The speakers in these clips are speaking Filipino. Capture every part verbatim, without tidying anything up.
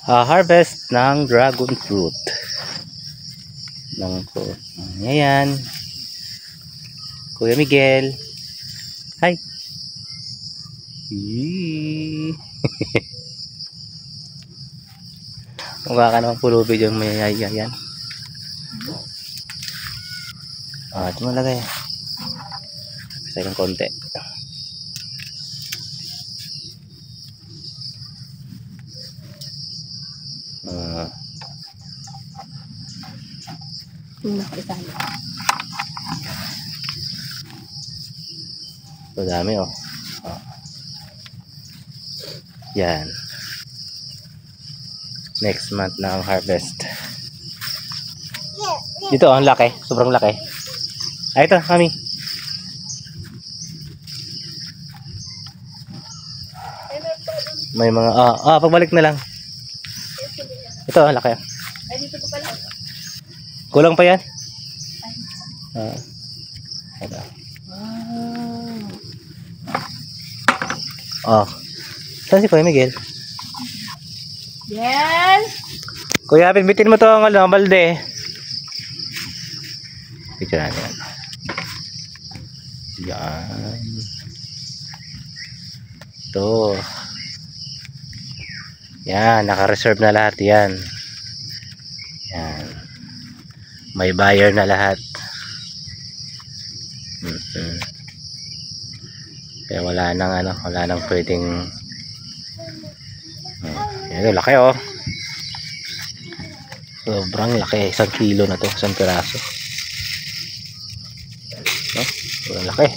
uh, harvest ng dragon fruit ng fruit. Ayan, Kuya Miguel, hi. Mukha ka naman pulubi yung may yan. Ah, ito mo lagay. Isa lang konti. Ah. Ito dami oh. Oh. Yan. Next month na ang harvest. Dito ang laki, sobrang laki. Ay ito, kami. May mga ah, ah pagbalik na lang. Ito ang laki. Ay dito pa pala. Kulang pa yan? Ah. Ito. Oh. Saan si Kuya Miguel? Yes. Kuya, bitbitin mo to ang ano, balde. Picture natin. Yan. Ito. Yan, naka-reserve na lahat yan. Yan. May buyer na lahat. Mm-hmm. Kaya wala nang ano, wala nang pwedeng yan, laki oh. Sobrang laki, isang kilo na to, isang piraso. No? Sobrang laki.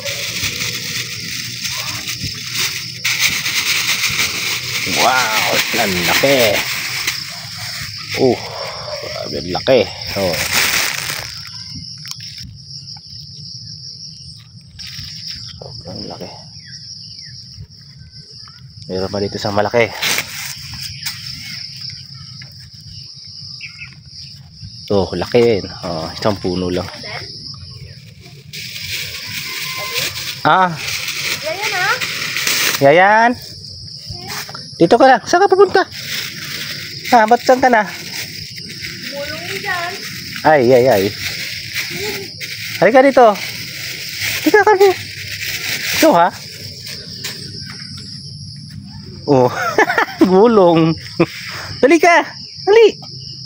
Wow, ang laki. Oh, grabe laki. Oh. Sobrang laki. Meron pa dito sa malaki. Oh, laki. Oh, isang puno lang. Ah. Yayan ah. Yayan. Dito ka lang. Saan ka pupunta? Ah, ba't saan ka na? Mulong dyan. Ay, ay, ay. Halika dito. Halika ka mo. Ito ha? Oh. Gulong. Dali ka. Dali.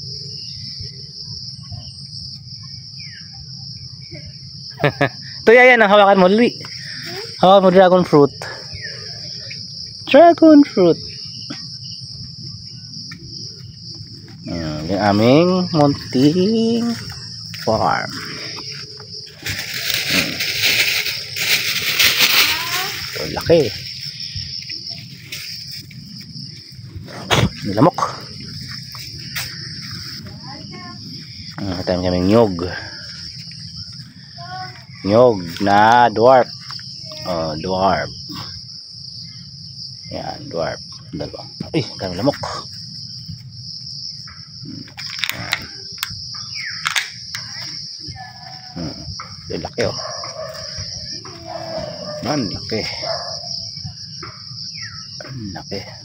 Ito yan, ang hawakan mo. Dali. Hawakan mo dragon fruit. Dragon fruit. Ayan, yung aming munting farm. Hmm. Ito, laki. Nilamok. Ah, tayo kaming nyog. Nyog na dwarf. Oh, dwarf. Yan, dwarf. Dalawa. Ay, kami lamok. Yan. Hmm. Yan, laki oh. Yan, laki. Laki.